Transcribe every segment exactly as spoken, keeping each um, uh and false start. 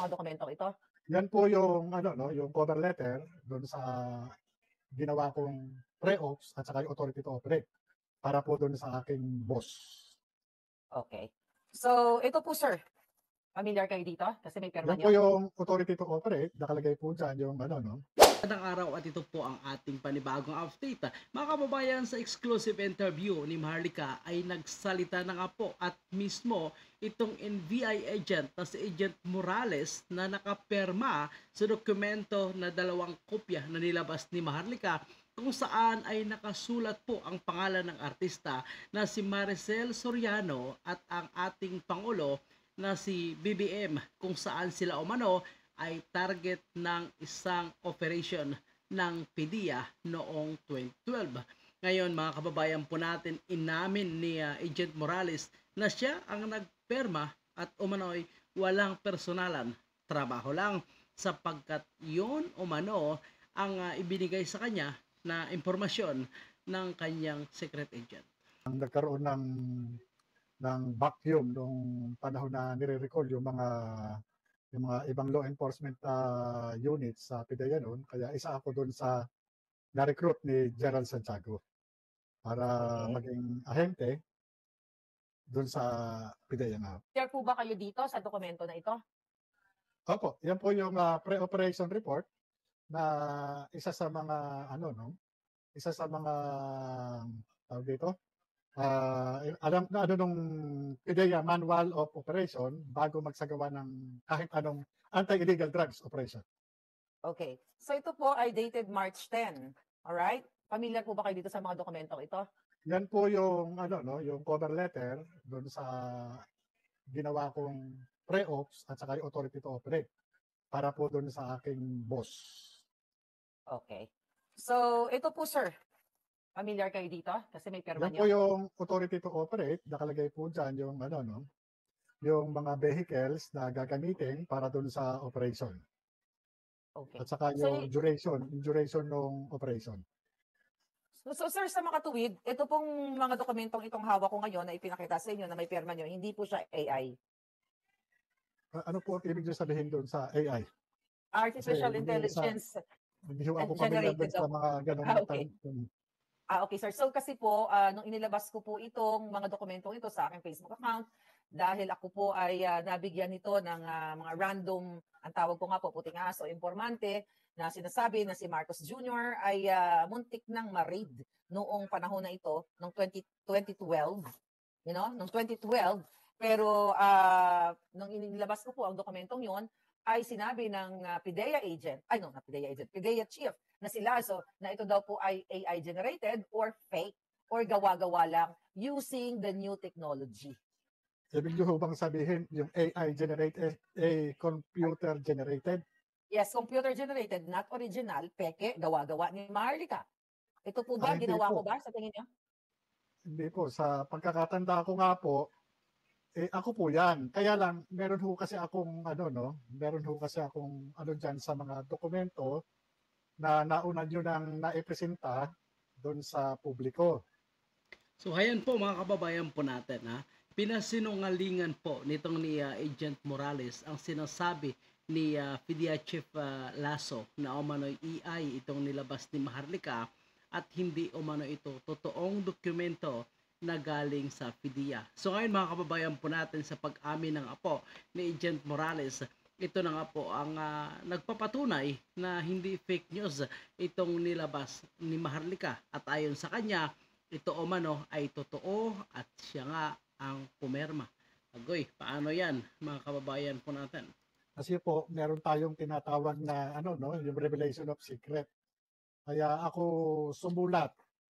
mga dokumentong ito? Yan po yung ano no, yung cover letter doon sa ginawa kong pre-ops at saka yung authority to operate para po doon sa aking boss. Okay. So, ito po sir, familiar kayo dito? Kasi may pirma Yan po nyo. yung authority to operate, nakalagay po dyan yung ano no. Magandang araw at ito po ang ating panibagong update. Mga kababayan, sa exclusive interview ni Maharlika ay nagsalita na nga po at mismo itong N B I agent na si Agent Morales na nakaperma sa dokumento na dalawang kopya na nilabas ni Maharlika kung saan ay nakasulat po ang pangalan ng artista na si Maricel Soriano at ang ating Pangulo na si B B M kung saan sila umano ay target ng isang operation ng P D E A noong twenty twelve. Ngayon mga kababayan po natin, inamin ni uh, Agent Morales na siya ang nagperma at umano'y walang personalan, trabaho lang sapagkat yon umano ang uh, ibinigay sa kanya na impormasyon ng kanyang secret agent. Ang nagkaroon ng ng vacuum nung panahon na nire-recall yung mga yung mga ibang law enforcement uh, units sa P D E A noon, kaya isa ako doon sa na-recruit ni Gerald Santiago para Okay. maging ahente doon sa P D E A na. Share po ba kayo dito sa dokumento na ito? Opo, yan po yung uh, pre-operation report na isa sa mga ano no, isa sa mga tawag dito, uh, alam na ano nung P D E A Manual of Operation bago magsagawa ng kahit anong anti-illegal drugs operation. Okay. So ito po ay dated March tenth. Alright? Familiar po ba kayo dito sa mga dokumentong ito? Yan po yung ano no, yung cover letter doon sa ginawa kong pre-ops at saka yung authority to operate para po doon sa aking boss. Okay. So ito po sir, familiar kayo dito? Kasi may pirma Yan po nyo. yung authority to operate, nakalagay po dyan yung ano no, yung mga vehicles na gagamitin para doon sa operation. Okay. At saka So, yung duration, yung duration ng operation. So, so sir, sa makatuwid, ito pong mga dokumentong itong hawak ko ngayon na ipinakita sa inyo na may pirma nyo, hindi po siya A I. Uh, ano po ang ibig nyo sabihin doon sa A I? Artificial Kasi hindi Intelligence sa, hindi ako familiar generated. sa mga ganong Ah, okay. term. Ah, okay, sir. So kasi po, uh, nung inilabas ko po itong mga dokumentong ito sa aking Facebook account, dahil ako po ay uh, nabigyan nito ng uh, mga random, ang tawag ko nga po, puting aso, informante, na sinasabi na si Marcos Junior ay uh, muntik nang ma-raid noong panahon na ito, noong twenty twelve, you know, noong twenty twelve. Pero uh, nung inilabas ko po ang dokumentong yon, ay sinabi ng uh, P D E A agent, ay no, na P D E A agent, P D E A chief na si Lazo na ito daw po ay A I generated or fake or gawa-gawa lang using the new technology. Ibig nyo bang sabihin yung A I generated, a computer generated? Yes, computer generated, not original, peke, gawa-gawa ni Maharlika. Ito po ba, Ah, hindi ginawa po. ko ba sa tingin niyo? Hindi po. Sa pagkakatanda ko nga po, eh, ako po yan. Kaya lang, meron ho kasi akong, ano no, meron ho kasi akong, ano dyan sa mga dokumento na nauna nyo nang naipresenta doon sa publiko. So ayan po mga kababayan po natin, ha. Pinasinungalingan po nitong ni uh, Agent Morales ang sinasabi ni uh, P D E A Chief uh, Lasso na umano'y A I itong nilabas ni Maharlika at hindi umano ito totoong dokumento na galing sa P D E A. So ngayon mga kababayan po natin, sa pag-amin ng apo ni Agent Morales, ito na nga po ang uh, nagpapatunay na hindi fake news itong nilabas ni Maharlika at ayon sa kanya, ito umano ay totoo at siya nga ang pumerma. Agoy, paano yan mga kababayan po natin? Kasi po, meron tayong tinatawag na ano no, yung revelation of secret. Kaya ako sumulat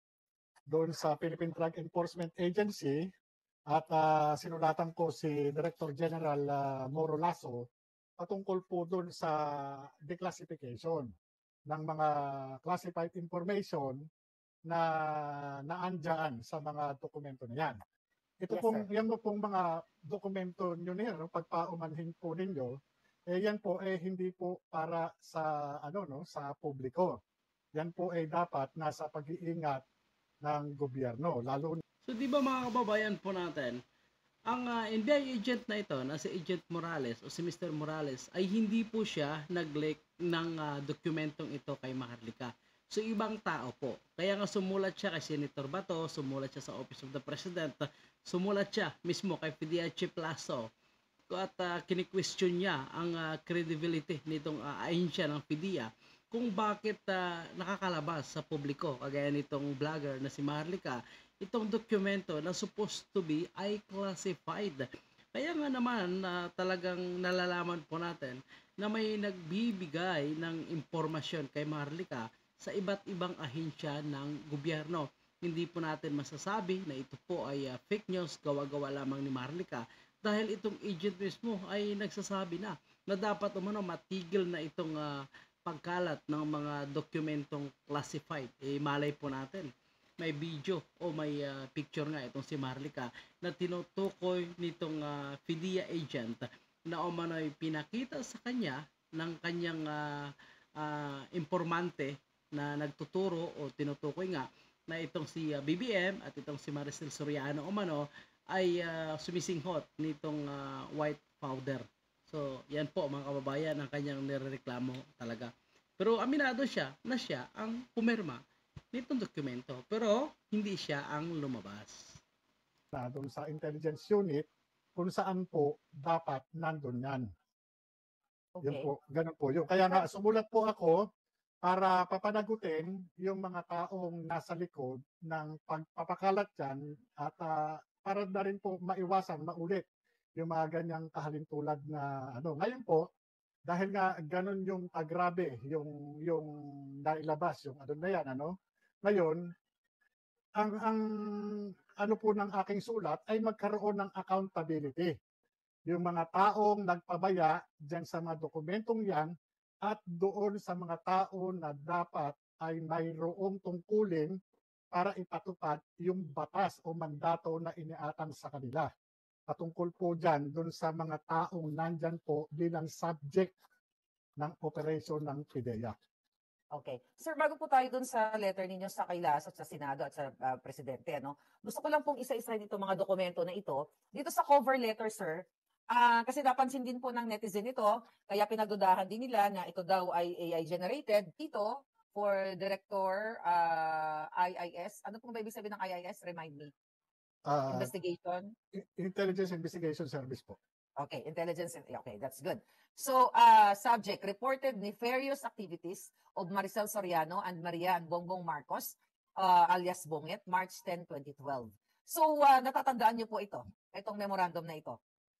doon sa Philippine Drug Enforcement Agency at uh, sinulatan ko si Director General uh, Moro Lasso patungkol po doon sa declassification ng mga classified information na naandyan sa mga dokumento na yan. Ito Yes, pong, sir. yan pong mga dokumento nyo na yan, no, pagpaumanhin po ninyo, eh yan po eh hindi po para sa ano no, sa publiko. Yan po ay eh, dapat nasa pag-iingat ng gobyerno, lalo. So di ba mga kababayan po natin, Ang ah, N B I agent na ito, na si Agent Morales o si Mister Morales, ay hindi po siya nag-leak ng ah, dokumentong ito kay Maharlika. So, ibang tao po. Kaya nga sumulat siya kay Senator Bato, sumulat siya sa Office of the President, sumulat siya mismo kay Fidiache Plaso, at uh, kini-question niya ang ah, credibility nitong uh, ahensya ng Fidia kung bakit ah, nakakalabas sa publiko, kagaya nitong vlogger na si Maharlika, itong dokumento na supposed to be ay classified. Kaya nga naman na talagang nalalaman po natin na may nagbibigay ng impormasyon kay Maharlika sa iba't ibang ahensya ng gobyerno. Hindi po natin masasabi na ito po ay ah, fake news, gawa-gawa lamang ni Maharlika, dahil itong agent mismo ay nagsasabi na na dapat umano matigil na itong ah, pagkalat ng mga dokumentong classified. Eh, malay po natin, may video o may ah, picture nga itong si Maharlika na tinutukoy nitong ah, Fidia agent na umano'y pinakita sa kanya ng kanyang ah, ah, informante na nagtuturo o tinutukoy nga na itong si ah, B B M at itong si Maricel Soriano umano ay ah, sumisinghot nitong ah, white powder. So, yan po mga kababayan ang kanyang nirereklamo talaga. Pero aminado siya na siya ang pumirma nitong dokumento, pero hindi siya ang lumabas. Na doon sa intelligence unit kung saan po dapat nandun yan. Yun Okay. po, ganun po yun. Kaya nga, sumulat po ako para papanagutin yung mga taong nasa likod ng pagpapakalat dyan at ah, para na rin po maiwasan, maulit yung mga ganyang kahalintulad na ano. Ngayon po, dahil nga ganun yung agrabe, yung, yung nailabas, yung ano na yan, ano. Ngayon, ang, ang ano po ng aking sulat ay magkaroon ng accountability. Yung mga taong nagpabaya dyan sa mga dokumentong yan at doon sa mga tao na dapat ay mayroong tungkulin para ipatupad yung batas o mandato na iniatang sa kanila. Patungkol po dyan doon sa mga taong nandyan po bilang subject ng operation ng PIDEA. Okay. Sir, bago po tayo dun sa letter ninyo sa Kailas at sa Senado at sa ah, Presidente, ano, gusto ko lang pong isa-isa dito mga dokumento na ito. Dito sa cover letter, sir, ah, kasi napansin din po ng netizen ito, kaya pinagdudahan din nila na ito daw ay A I generated. Dito, for Director ah, I I S, ano pong ba ibig sabihin ng I I S? Remind me. Ah, Investigation? Intelligence Investigation Service po. Okay, intelligence. and- Okay, that's good. So, uh, subject, reported nefarious activities of Maricel Soriano and Maria and Bongbong Marcos, uh, alias Bongit, March tenth, twenty twelve. So, uh, natatandaan niyo po ito, itong memorandum na ito.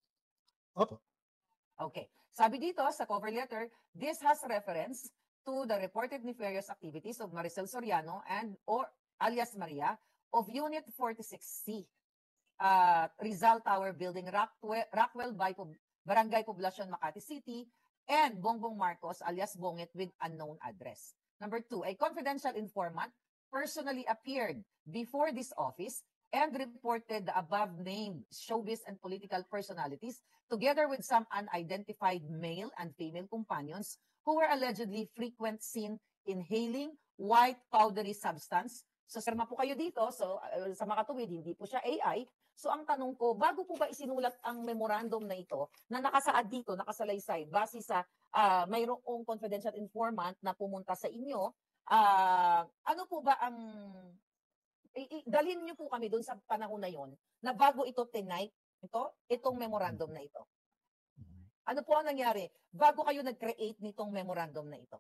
Opo. Okay. Sabi dito sa cover letter, this has reference to the reported nefarious activities of Maricel Soriano and or alias Maria of Unit forty-six C, uh, Rizal Tower Building, Rockwell, Rockwell by Pub- Barangay Poblacion, Makati City, and Bongbong Marcos alias Bongit with unknown address. Number two, a confidential informant personally appeared before this office and reported the above-named showbiz and political personalities together with some unidentified male and female companions who were allegedly frequent seen inhaling white powdery substance. So, sirma po kayo dito. So, uh, sa makatuwid, hindi po siya A I. So, ang tanong ko, bago po ba isinulat ang memorandum na ito na nakasaad dito, nakasalaysay, base sa uh, mayroong confidential informant na pumunta sa inyo, uh, ano po ba ang i- i- dalhin niyo po kami doon sa panahon na yon na bago ito tonight, ito, itong memorandum na ito. Ano po ang nangyari bago kayo nag-create nitong memorandum na ito?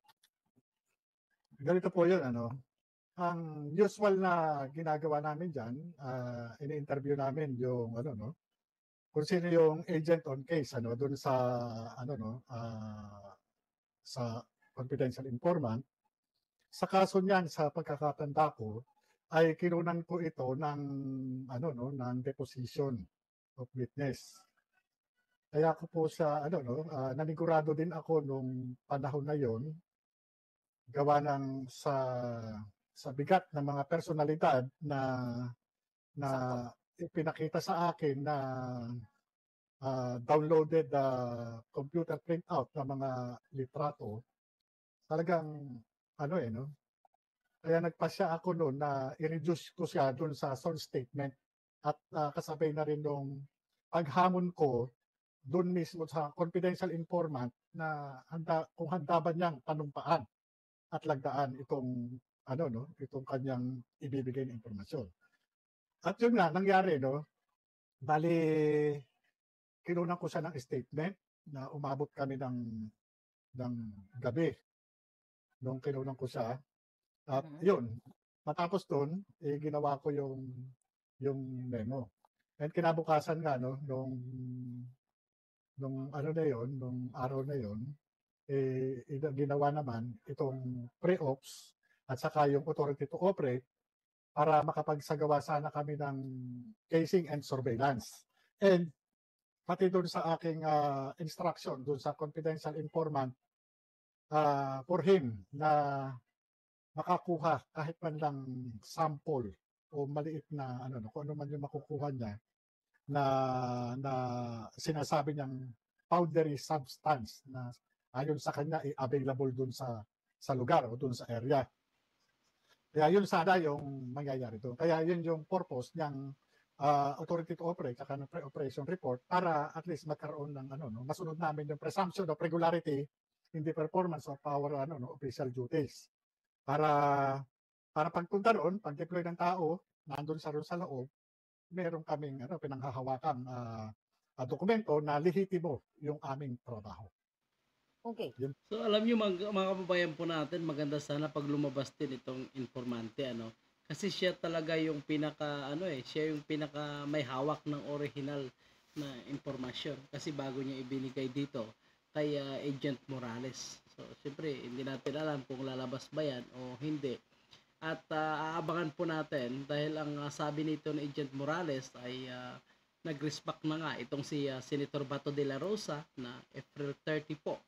Ganito po yun, ano. Ang usual na ginagawa namin dyan, uh, ini-interview namin yung, ano, no, kung sino yung agent on case, ano, dun sa, ano, no, uh, sa confidential informant. Sa kaso niyan, sa pagkakatanda ko, ay kinunan ko ito ng, ano, no, ng deposition of witness. Kaya ko po sa, ano, no, uh, nanigurado din ako nung panahon na yon, gawa ng sa sa bigat ng mga personalidad na na ipinakita sa akin na uh, downloaded uh, computer printout ng mga litrato. Talagang ano eh, no? Kaya nagpasya ako noon na i-reduce ko siya doon sa source statement at uh, kasabay na rin nung paghamon ko doon mismo sa confidential informant na handa, kung handa ba niyang panumpaan at lagdaan itong ano no, itong kanyang ibibigay na impormasyon. At yun nga nangyari no, bali kinunan ko siya ng statement na umabot kami ng ng gabi nung kinunan ko siya. At Mhm. yun, matapos doon, eh, ginawa ko yung yung memo. And kinabukasan nga no, nung nung ano na yon, nung araw na yon, eh, ina- ginawa naman itong pre-ops at saka yung authority to operate para makapagsagawa sana kami ng casing and surveillance. And pati doon sa aking ah, instruction, doon sa confidential informant, ah, for him na makakuha kahit man lang sample o maliit na ano no, kung ano man yung makukuha niya na na sinasabi niyang powdery substance na ayon sa kanya ay available doon sa sa lugar o doon sa area. Kaya yun sana yung mangyayari doon. Kaya yun yung purpose ng ah, authority to operate at ng pre-operation report para at least magkaroon ng ano no, masunod namin yung presumption of regularity in the performance of our ano no, official duties. Para para pagpunta roon, pag-deploy ng tao, nandun sa roon sa loob, meron kaming ano, pinanghahawakang ah, ah, dokumento na lehitimo yung aming trabaho. Okay. Yun. So alam niyo mga, mga kababayan po natin, maganda sana pag lumabas din itong informante ano. Kasi siya talaga yung pinaka ano eh, siya yung pinaka may hawak ng original na impormasyon kasi bago niya ibinigay dito kay ah, Agent Morales. So siyempre hindi natin alam kung lalabas ba yan o hindi. At ah, aabangan po natin dahil ang ah, sabi nito ni Agent Morales ay ah, nag-respect na nga itong si ah, Senator Bato de la Rosa na April thirty po.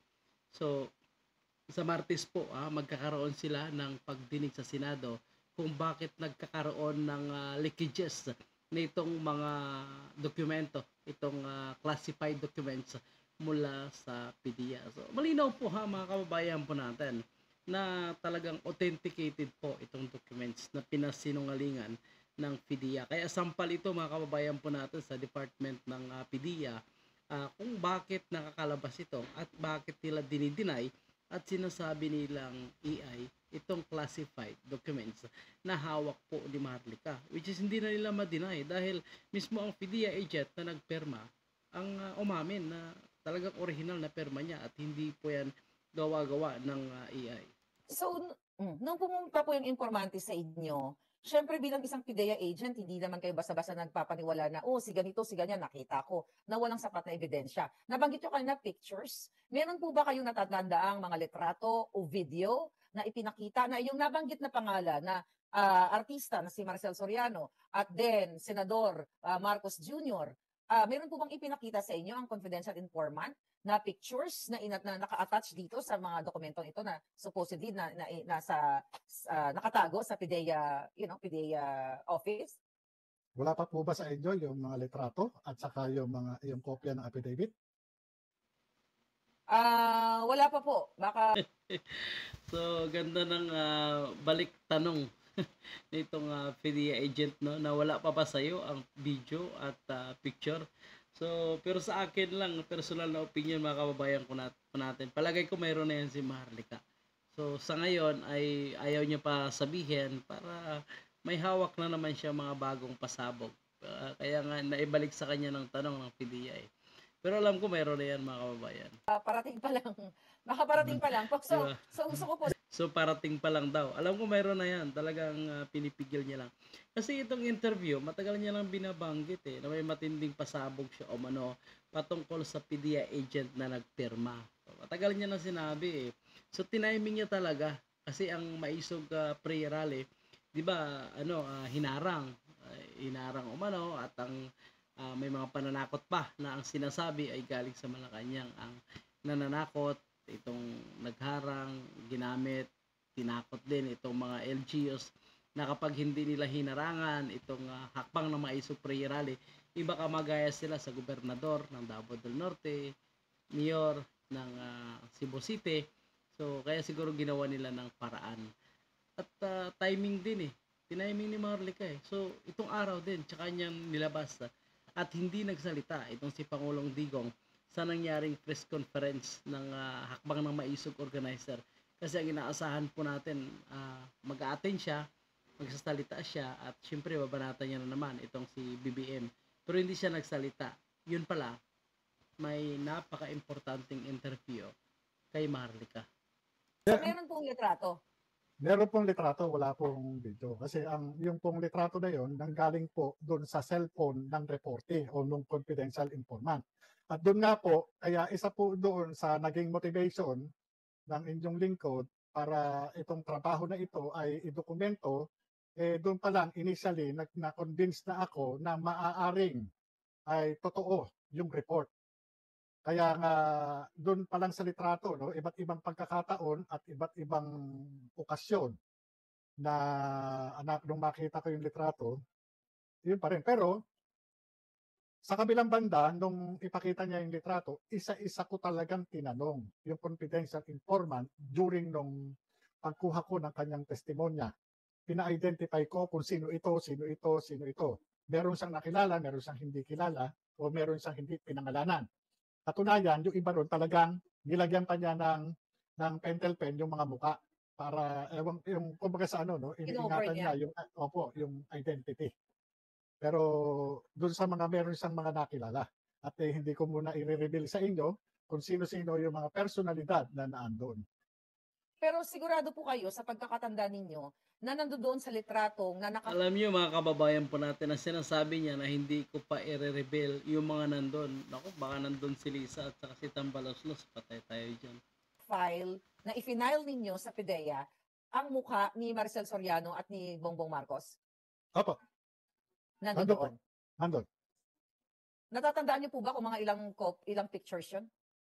So sa Martes po ah, magkakaroon sila ng pagdinig sa Senado kung bakit nagkakaroon ng ah, leakages nitong mga dokumento, itong ah, classified documents mula sa P D E A. So malinaw po ha mga kababayan po natin na talagang authenticated po itong documents na pinasinungalingan ng P D E A. Kaya sampal ito mga kababayan po natin sa department ng ah, P D E A ah, kung bakit nakakalabas ito at bakit nila dinideny at sinasabi nilang A I itong classified documents na hawak po ni Maharlika, which is hindi na nila ma-deny dahil mismo ang P D E A agent na nagperma ang uh, umamin na talagang original na perma niya at hindi po yan gawa-gawa ng uh, A I. So, n- mm, nung pumunta po yung informante sa inyo, syempre bilang isang P D E A agent, hindi naman kayo basta-basta nagpapaniwala na, oh, si ganito, si ganyan, nakita ko, na walang sapat na ebidensya. Nabanggit nyo kanina pictures. Meron po ba kayong natatandaang mga litrato o video na ipinakita na yung nabanggit na pangalan na ah, artista na si Marcel Soriano at then Senador ah, Marcos Junior, ah, meron po bang ipinakita sa inyo ang confidential informant na pictures na, inat na naka-attach dito sa mga dokumentong ito na supposedly na, na, nasa uh, nakatago sa P D E A, you know, P D E A office? Wala pa po ba sa inyo yung mga litrato at saka yung mga yung kopya ng affidavit? Ah, wala pa po. Baka So ganda ng ah, balik tanong nitong ah, P D E A agent no na wala pa ba sa'yo ang video at ah, picture. So pero sa akin lang personal na opinion mga kababayan ko nat- ko natin. Palagay ko mayroon na yan si Maharlika. So sa ngayon ay ayaw niya pa sabihin para may hawak na naman siya mga bagong pasabog. Ah, kaya nga naibalik sa kanya ng tanong ng P D E A. eh. Pero alam ko mayroon na yan mga kababayan. ah, parating pa lang. Baka parating pa lang. Po. Di So, ba? so gusto ko po So parating pa lang daw. Alam ko mayroon na yan. Talagang ah, pinipigil niya lang. Kasi itong interview, matagal niya lang binabanggit eh. Na may matinding pasabog siya o mano patungkol sa P D E A agent na nagpirma. So, matagal niya na sinabi eh. So tiniming niya talaga. Kasi ang maisog uh, prayer rally, di ba, ano, ah, hinarang. Ah, hinarang umano at ang ah, may mga pananakot pa na ang sinasabi ay galing sa Malacanang. Ang nananakot itong nagharang, ginamit, tinakot din itong mga L G Us na kapag hindi nila hinarangan itong uh, hakbang na maisog prayer rally, iba ka magaya sila sa gobernador ng Davao del Norte, mayor ng uh, Cebu City. So kaya siguro ginawa nila ng paraan. At uh, timing din eh. Tiniming ni Maharlika eh. So itong araw din, tsaka niyang nilabas. Uh, at hindi nagsalita itong si Pangulong Digong sa nangyaring press conference ng uh, Hakbang ng Maisog organizer. Kasi ang inaasahan po natin, uh, mag-a-attend siya, magsasalita siya, at syempre babanatan niya na naman itong si B B M. Pero hindi siya nagsalita. Yun pala, may napaka-importanting interview kay Maharlika. So, meron pong litrato. Meron pong litrato, wala pong video. Kasi ang yung pong litrato na yon nanggaling po doon sa cellphone ng reporte o nung confidential informant. At doon nga po, kaya isa po doon sa naging motivation ng inyong lingkod para itong trabaho na ito ay idokumento, eh doon pa lang initially na-convince na ako na maaaring ay totoo yung report. Kaya nga doon pa lang sa litrato, no, iba't ibang pagkakataon at iba't ibang okasyon na anak nung makita ko yung litrato, yun pa rin. Pero sa kabilang banda, nung ipakita niya yung litrato, isa-isa ko talagang tinanong yung confidential informant during nung pagkuha ko ng kanyang testimonya. Pina-identify ko kung sino ito, sino ito, sino ito. Meron siyang nakilala, meron siyang hindi kilala, o meron siyang hindi pinangalanan. Katunayan, yung iba ron talagang nilagyan pa niya ng, ng pentel pen yung mga muka para, ewan, yung kumbaga sa ano, no, iniingatan niya yung, opo, yung identity. Pero doon sa mga meron siyang mga nakilala. At eh, hindi ko muna i-reveal sa inyo kung sino-sino yung mga personalidad na naandun. Pero sigurado po kayo sa pagkakatanda ninyo na nandoon sa litratong na naka... Alam niyo mga kababayan po natin na sinasabi niya na hindi ko pa i-reveal yung mga nandun. Naku, baka nandun si Lisa at saka si Tambaloslos. Patay tayo dyan. File na i-file ninyo sa P D E A ang mukha ni Maricel Soriano at ni Bongbong Marcos. Opo. Nandoon. Nandun. Natatandaan niyo po ba kung mga ilang ilang pictures yun?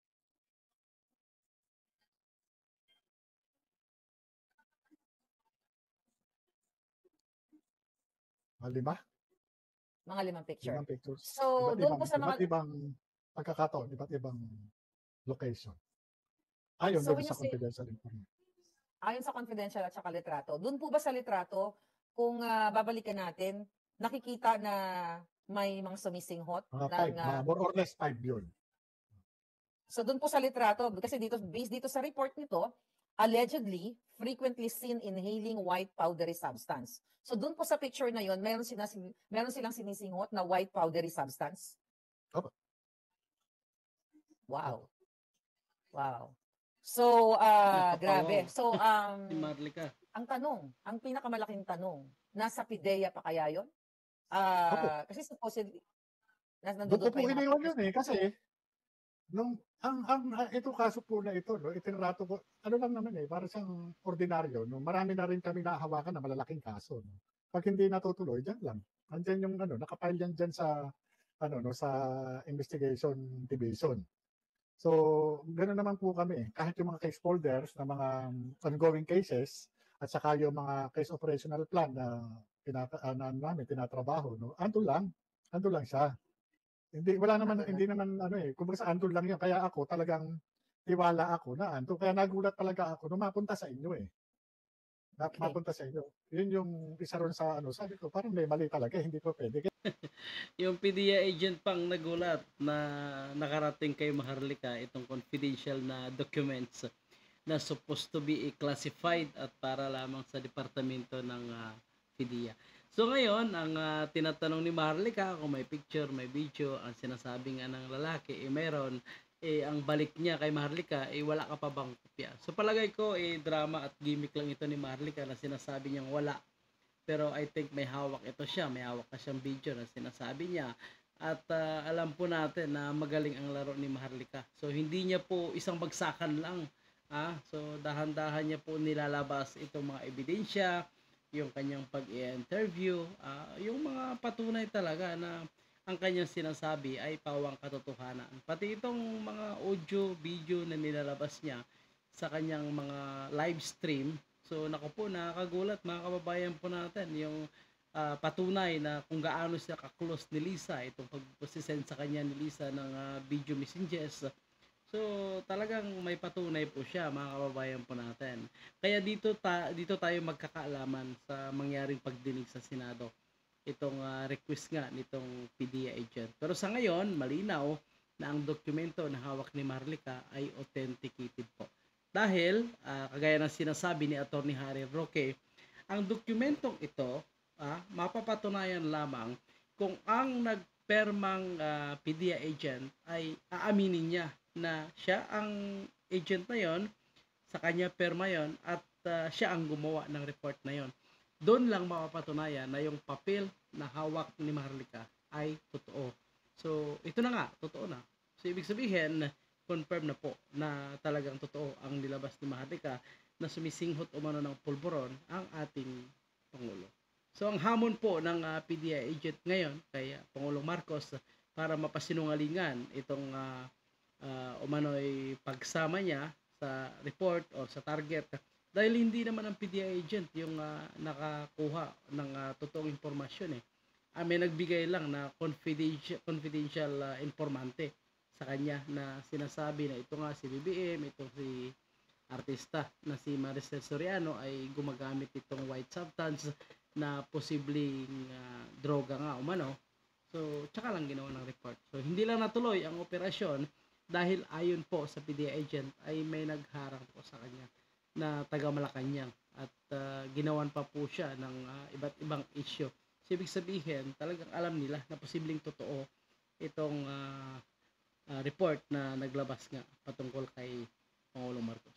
Lima? Mga limang picture. Limang pictures. So, iba't doon ibang, po sa mga... Iba't ibang pagkakataon, iba't ibang location. Ayon So, doon when sa you say- confidential information. Ayon sa confidential at saka litrato, doon po ba sa litrato, kung ah, babalikan natin, nakikita na may mga sumisinghot? Mga ng, five, ah, mga more or less five yun. So doon po sa litrato, kasi dito, based dito sa report nito, allegedly, frequently seen inhaling white powdery substance. So doon po sa picture na yon, meron, sila, meron silang sinisinghot na white powdery substance? Opo. Wow. Wow. So, ah Napapawaw. grabe. So, um, Si Maharlika. ang tanong, ang pinakamalaking tanong, nasa P D E A pa kaya yun? Ah, kasi supposedly, nas Doon nandoon ko po pa yung mga iniwan pictures. yun eh, kasi nung ang ang ah, ito kaso po na ito, no, itinrato ko, ano lang naman eh, para siyang ordinaryo, no, marami na rin kami nahawakan na malalaking kaso. No. Pag hindi natutuloy, diyan lang. Andiyan yung ano, nakapile yan diyan sa ano no, sa investigation division. So, ganoon naman po kami. Kahit yung mga case folders na mga ongoing cases at saka yung mga case operational plan na pinata uh, na, namin tinatrabaho, no. Ando lang. Ando lang siya. Hindi wala naman Andun hindi naman ano eh, kumbaga sa andun lang 'yan. Kaya ako talagang tiwala ako na andun. Kaya nagulat talaga ako nung mapunta sa inyo eh. Na, Okay. mapunta sa inyo. Yun yung isa ron sa ano, sabi ko parang may mali talaga, hindi po pwede. Yung P D E A agent pang nagulat na nakarating kay Maharlika itong confidential na documents na supposed to be classified at para lamang sa departamento ng uh, P D E A. So ngayon, ang uh, tinatanong ni Maharlika kung may picture, may video, ang sinasabi nga ng lalaki, eh meron, eh ang balik niya kay Maharlika, eh wala ka pa bang kopya? So palagay ko, eh drama at gimmick lang ito ni Maharlika na sinasabi niyang wala. Pero I think may hawak ito siya, may hawak ka siyang video na sinasabi niya. At uh, alam po natin na magaling ang laro ni Maharlika. So hindi niya po isang bagsakan lang. Ah, so dahan-dahan niya po nilalabas itong mga ebidensya, yung kanyang pag-i-interview, ah, yung mga patunay talaga na ang kanyang sinasabi ay pawang katotohanan. Pati itong mga audio, video na nilalabas niya sa kanyang mga live stream. So naku po, nakakagulat mga kababayan po natin yung uh, patunay na kung gaano siya ka-close ni Lisa, itong pag-send sa kanya ni Lisa ng uh, video messages. So talagang may patunay po siya mga kababayan po natin. Kaya dito ta dito tayo magkakaalaman sa mangyaring pagdinig sa Senado. itong ah, request nga nitong P D E A agent. Pero sa ngayon, malinaw na ang dokumento na hawak ni Marlica ay authenticated po. Dahil, ah, kagaya ng sinasabi ni Attorney Harry Roque, ang dokumentong ito, ah, mapapatunayan lamang kung ang nagpermang ah, P D E A agent ay aaminin niya na siya ang agent na yon, sa kanya perma yon, at ah, siya ang gumawa ng report na yon. Doon lang mapapatunayan na yung papel na hawak ni Marlica ay totoo. So, ito na nga, totoo na. So, ibig sabihin, confirm na po na talagang totoo ang nilabas ni Marlica na sumisinghot umano ng pulburon ang ating Pangulo. So, ang hamon po ng ah, P D E A agent ngayon kay ah, Pangulong Marcos para mapasinungalingan itong ah, ah, umano'y pagsama niya sa report o sa target, dahil hindi naman ang P D E A agent yung ah, nakakuha ng ah, totoong impormasyon eh. Ah, may nagbigay lang na confidential, confidential ah, informante sa kanya na sinasabi na ito nga si B B M, ito si artista na si Maricel Soriano ay gumagamit itong white substance na posibleng ah, droga nga umano. So, tsaka lang ginawa ng report. So, hindi lang natuloy ang operasyon dahil ayon po sa P D E A agent ay may nagharang po sa kanya na taga Malacanang at ah, ginawan pa po siya ng ah, iba't ibang issue. So, ibig sabihin, talagang alam nila na posibleng totoo itong ah, ah, report na naglabas nga patungkol kay Pangulong Marcos.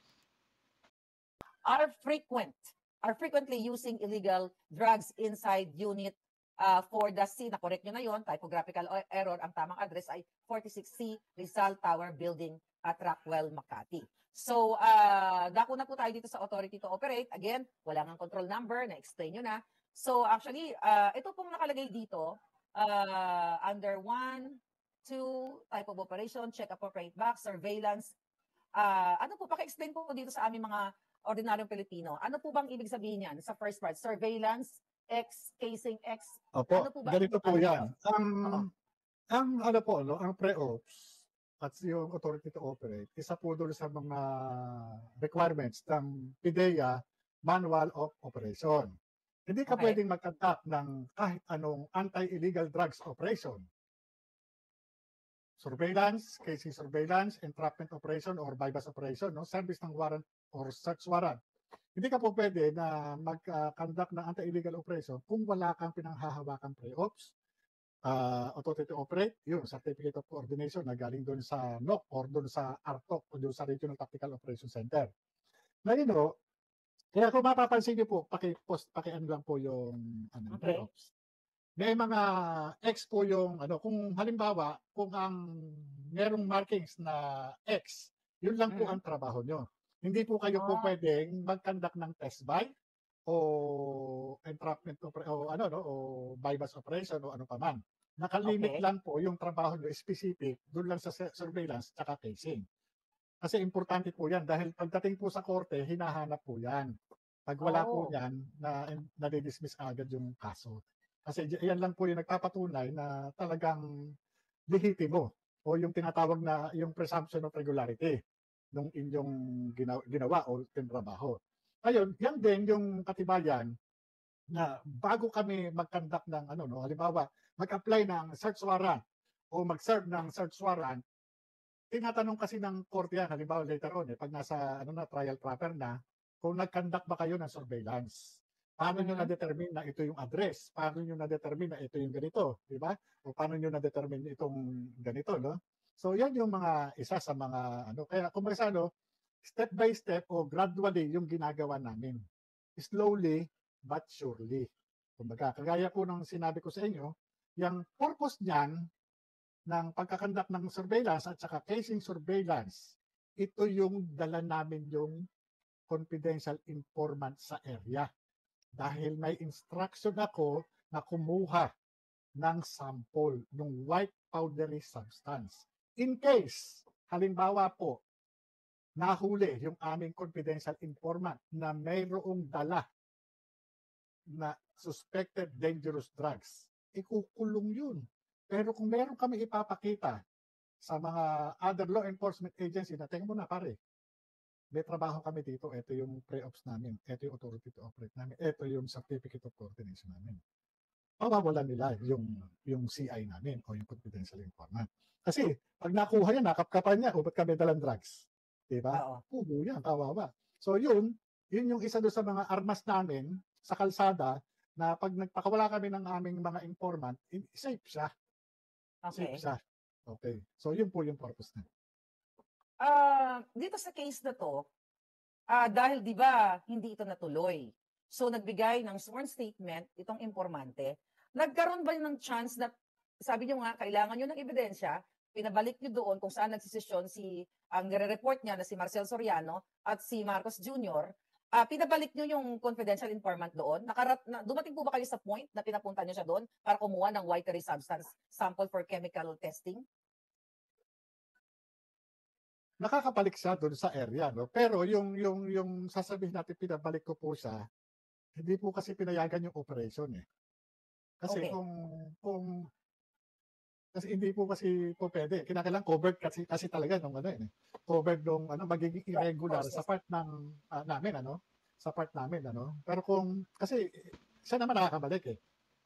Are frequent, are frequently using illegal drugs inside unit uh, for the C, na correct nyo na yun, typographical o- error, ang tamang address ay forty-six C Rizal Tower Building at Rockwell, Makati. So, uh, dako na po tayo dito sa authority to operate. Again, wala nang control number, na-explain nyo na. So, actually, uh, ito pong nakalagay dito, uh, under one, two, type of operation, check appropriate box, surveillance. Uh, ano po, paki-explain po dito sa aming mga ordinaryong Pilipino. Ano po bang ibig sabihin yan sa first part? Surveillance, X, casing X. Opo, Ano po ba? ganito po Ano po? yan. Ang, Oo. ang ano po, no, ang pre-ops at yung authority to operate, isa po doon sa mga requirements ng P D E A Manual of Operation. Hindi ka Okay. pwedeng mag-conduct ng kahit anong anti-illegal drugs operation. Surveillance, casing surveillance, entrapment operation or bypass operation, no? Service ng warrant or search warrant. Hindi ka po pwede na mag-conduct ng anti-illegal operation kung wala kang pinanghahawakan pre-ops, uh, authority to operate, yun, certificate of coordination na galing doon sa N O C or doon sa R T O C o doon sa Regional Tactical Operation Center. Ngayon, no, kaya kung mapapansin niyo po, paki-post, paki-ano lang po yung ano, Okay. pre-ops. May mga X po yung ano, kung halimbawa, kung ang merong markings na X, yun lang po Mm. ang trabaho nyo. Hindi po kayo po Ah. pwedeng mag-conduct ng test buy o entrapment opera- o ano no o bypass operation o ano pa man. Nakalimit Okay. lang po yung trabaho nyo specific doon lang sa se- surveillance at casing. Kasi importante po yan dahil pagdating po sa korte, hinahanap po yan. Pag wala po Oh. yan, na, nadidismiss agad yung kaso. Kasi y- yan lang po yung nagpapatunay na talagang lehitimo o yung tinatawag na yung presumption of regularity ng inyong ginawa, ginawa o tinrabaho. Ngayon, yan din yung katibayan na bago kami mag-conduct ng ano no, halimbawa, mag-apply ng search warrant o mag-serve ng search warrant, tinatanong kasi ng korte yan, halimbawa later on, eh, pag nasa ano na, trial proper na, kung nag-conduct ba kayo ng surveillance. Paano nyo Mhm. na-determine na ito yung address? Paano nyo na-determine na ito yung ganito? Di ba? O paano nyo na-determine itong ganito, no? So, yan yung mga isa sa mga ano. Kaya kung sa ano, step by step o gradually yung ginagawa namin. Slowly but surely. Kumbaga, kagaya po ng sinabi ko sa inyo, yung purpose niyan ng pagkakandak ng surveillance at saka casing surveillance, ito yung dala namin yung confidential informant sa area. Dahil may instruction ako na kumuha ng sample ng white powdery substance. In case, halimbawa po, nahuli yung aming confidential informant na mayroong dala na suspected dangerous drugs, ikukulong yun. Pero kung meron kami ipapakita sa mga other law enforcement agency na, tingnan mo na pare, may trabaho kami dito, ito yung pre-ops namin, ito yung authority to operate namin, ito yung certificate of coordination namin. mawawalan nila yung yung C I namin o yung confidential informant. Kasi pag nakuha yan, nakapkapan niya, o ba't kami dalang drugs? Di ba? Oo. Pugo yan, kawawa. So yun, yun yung isa doon sa mga armas namin sa kalsada na pag nagpakawala kami ng aming mga informant, i- safe siya. Safe Okay. siya. Okay. So yun po yung purpose na. Ah, dito sa case na 'to, ah, dahil 'di ba hindi ito natuloy. So nagbigay ng sworn statement itong impormante. Nagkaroon ba ng chance na sabi niyo nga kailangan niyo ng ebidensya, pinabalik niyo doon kung saan nagsisesyon si ang nire-report niya na si Marcel Soriano at si Marcos Junior, ah, pinabalik niyo yung confidential informant doon? Nakarat na dumating po ba kayo sa point na pinapunta niyo siya doon para kumuha ng watery substance sample for chemical testing? Nakakabalik siya doon sa area, no? Pero yung yung yung sasabihin natin pinabalik ko po siya, hindi po kasi pinayagan yung operation eh. Kasi Okay. kung kung kasi hindi po kasi po pwede. Kinakailangan covered kasi kasi talaga nung ano yun eh. Covered nung ano magiging Right, irregular sa process. part ng ah, namin ano, sa part namin ano. Pero kung kasi siya naman nakakabalik eh.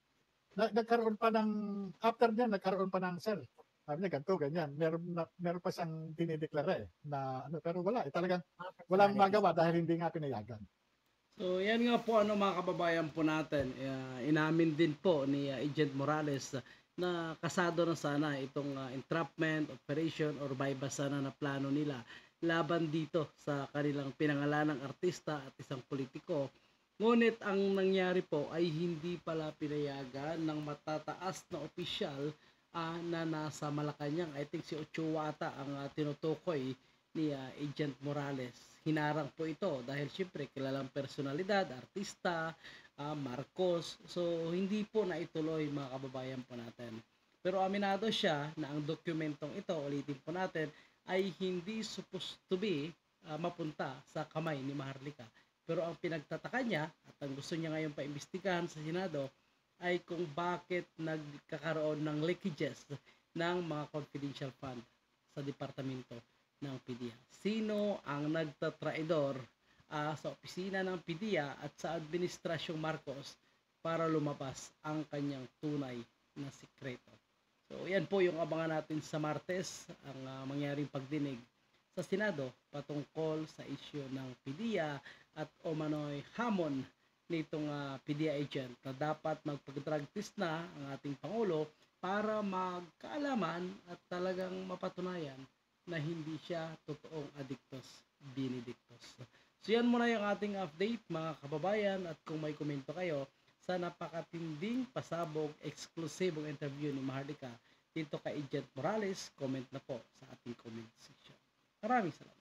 Na, nagkaroon pa ng after niya nagkaroon pa ng sir. Sabi niya ganito, ganyan. Meron na, meron pa siyang dinideklara eh na ano pero wala eh talagang Mga walang personalities. magawa dahil hindi nga pinayagan. So, yan nga po ano mga kababayan po natin, ah, inamin din po ni ah, Agent Morales ah, na kasado na sana itong ah, entrapment, operation or bypass sana na plano nila laban dito sa kanilang pinangalanang artista at isang politiko. Ngunit ang nangyari po ay hindi pala pinayagan ng matataas na opisyal ah, na nasa Malacanang. I think si Ochoa ata ang ah, tinutukoy ni ah, Agent Morales. Hinarang po ito dahil syempre kilalang personalidad, artista, ah, Marcos. So hindi po naituloy mga kababayan po natin. Pero aminado siya na ang dokumentong ito, ulitin po natin, ay hindi supposed to be ah, mapunta sa kamay ni Maharlika. Pero ang pinagtataka niya at ang gusto niya ngayon paimbestigahan sa Senado ay kung bakit nagkakaroon ng leakages ng mga confidential fund sa departamento ng P D E A. Sino ang nagtatraidor ah, sa opisina ng P D E A at sa Administrasyong Marcos para lumabas ang kanyang tunay na sikreto. So yan po yung abangan natin sa Martes, ang ah, mangyaring pagdinig sa Senado patungkol sa issue ng P D E A at umano'y hamon nitong ah, P D E A agent na dapat magpag-drug test na ang ating Pangulo para magkaalaman at talagang mapatunayan na hindi siya totoong adictos benedictus. So yan muna yung ating update mga kababayan, at kung may komento kayo sa napakatinding pasabog eksklusibong interview ni Maharlika dito kay Agent Morales, comment na po sa ating comment section. Maraming salamat.